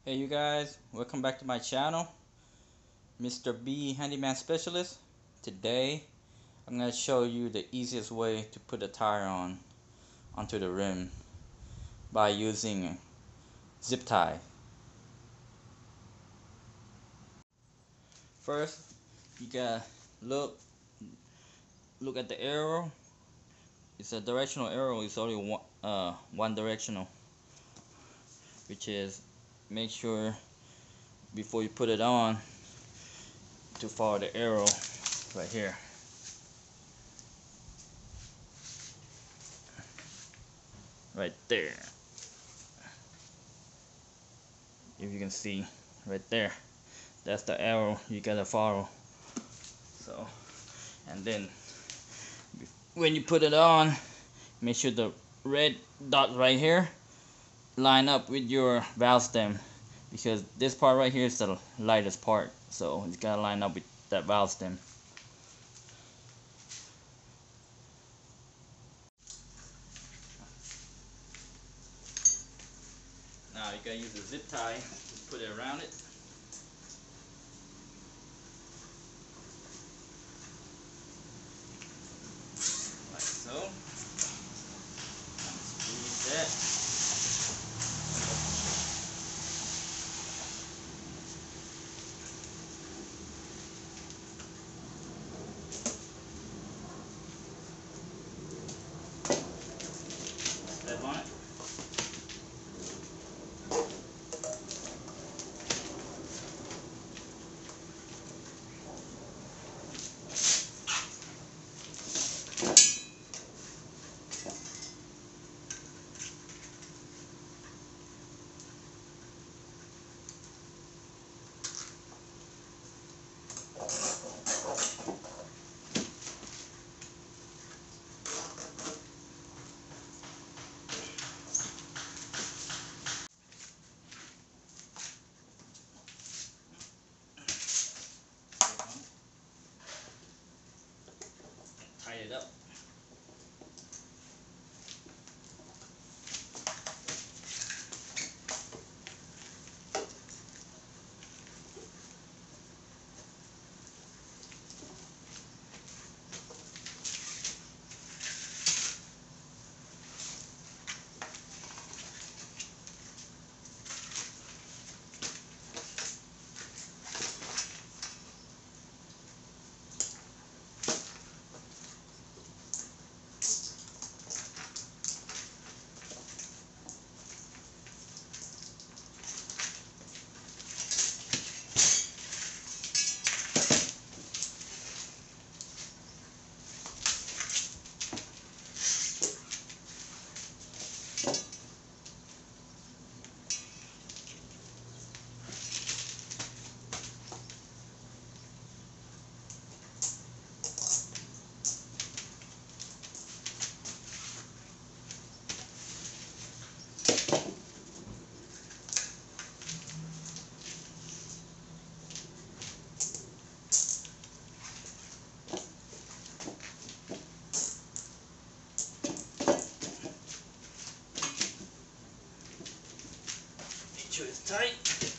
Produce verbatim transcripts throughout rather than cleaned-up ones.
Hey you guys, welcome back to my channel, Mister B Handyman Specialist. Today I'm going to show you the easiest way to put a tire on onto the rim by using zip tie. First, you gotta look look at the arrow. It's a directional arrow. It's only one, uh, one directional, which is make sure before you put it on to follow the arrow right here. Right there. If you can see right there, that's the arrow you gotta follow. So, and then when you put it on, make sure the red dot right here line up with your valve stem, because this part right here is the lightest part, so it's gotta line up with that valve stem. Now you gotta use a zip tie to put it around it. Like so. Squeeze that. Step on it. Tie it up. Make sure it's tight.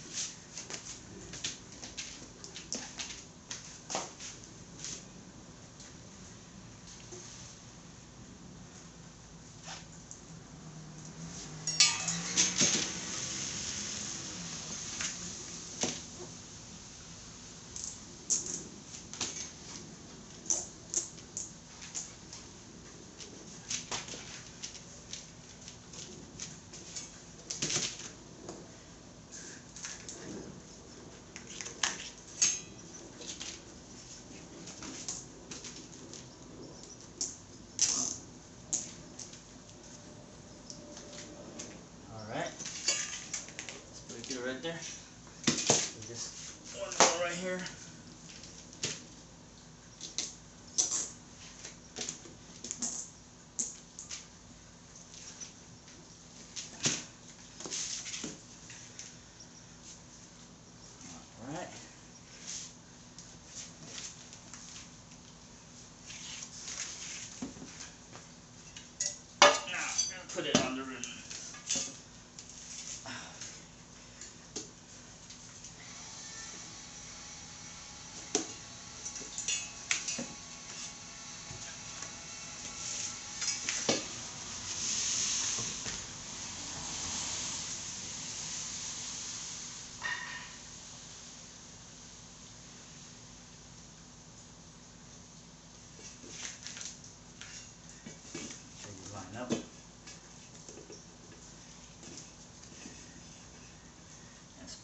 Alright. Let's put it right there. Just one more right here. Alright. Now I'm gonna put it on the rim.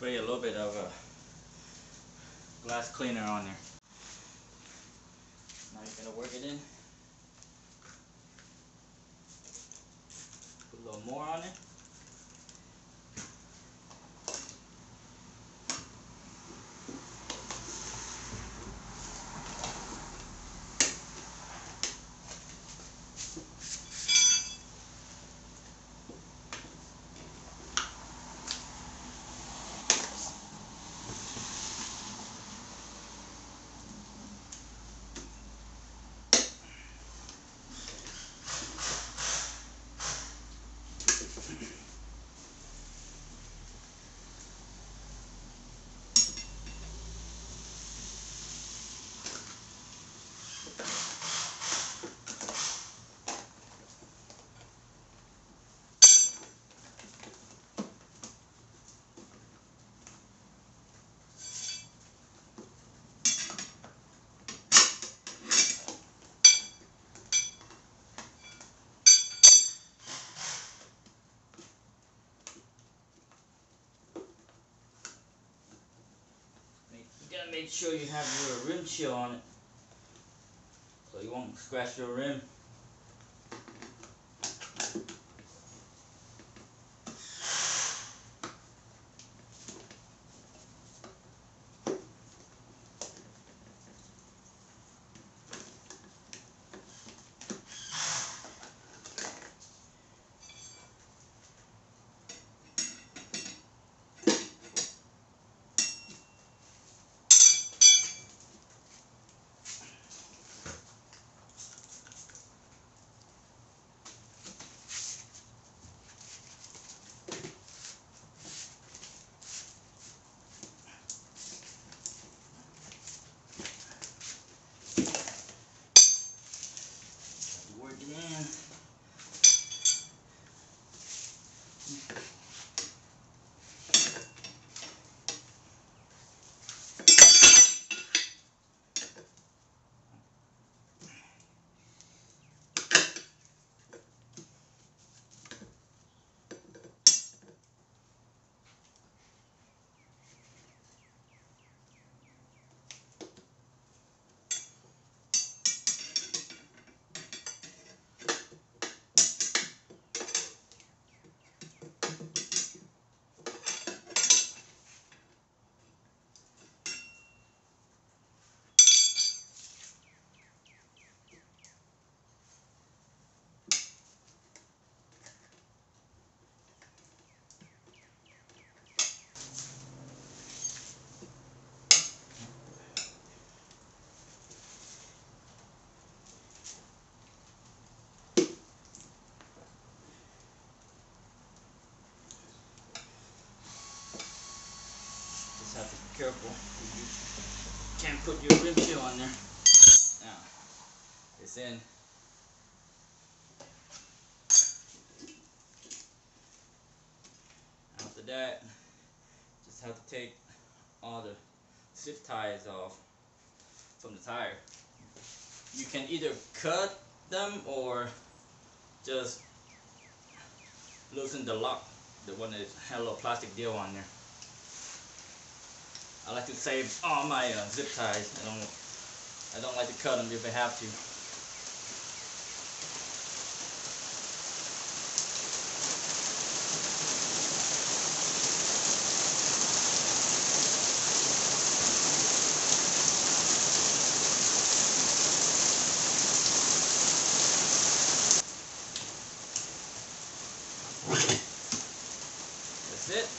spray a little bit of a glass cleaner on there. Now you're gonna work it in. Put a little more on it. You gotta make sure you have your rim chill on it so you won't scratch your rim. Work it in. Just have to be careful. You can't put your rim chill on there. Now, it's in. After that, just have to take all the zip ties off from the tire. You can either cut them or just loosen the lock, the one that had a little plastic deal on there. I like to save all my uh, zip ties. I don't, I don't like to cut them if I have to. That's it.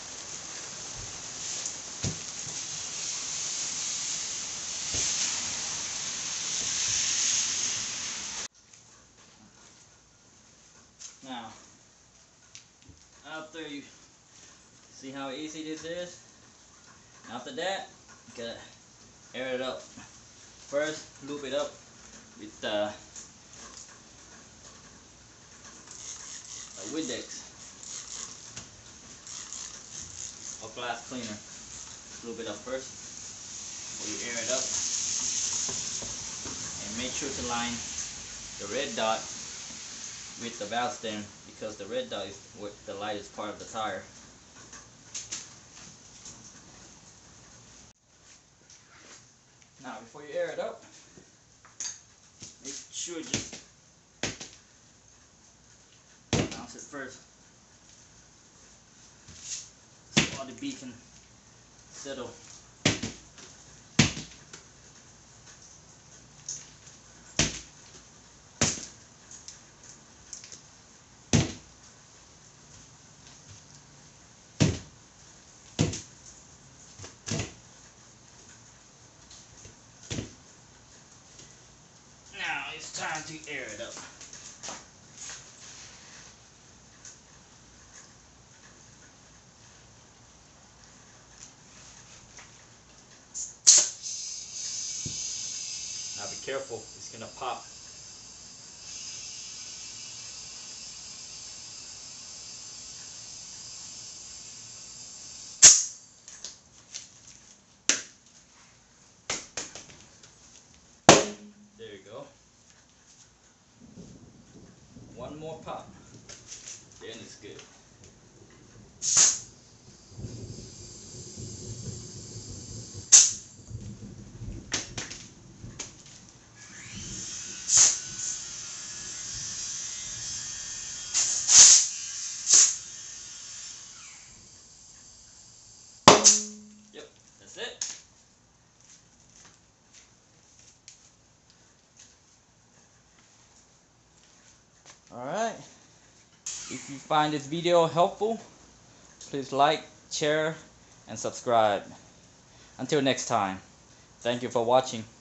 Now, after you see how easy this is, after that, you gotta air it up. First, lube it up with uh, a Windex or glass cleaner. Lube it up first, or you air it up, and make sure to line the red dot with the valve stem, because the red dot is what the lightest part of the tire. Now before you air it up, make sure you just bounce it first so all the beef can settle. Now it's time to air it up. Now be careful, it's gonna pop. There you go. One more pop, then it's good. Yep, that's it. Alright, if you find this video helpful, please like, share, and subscribe. Until next time, thank you for watching.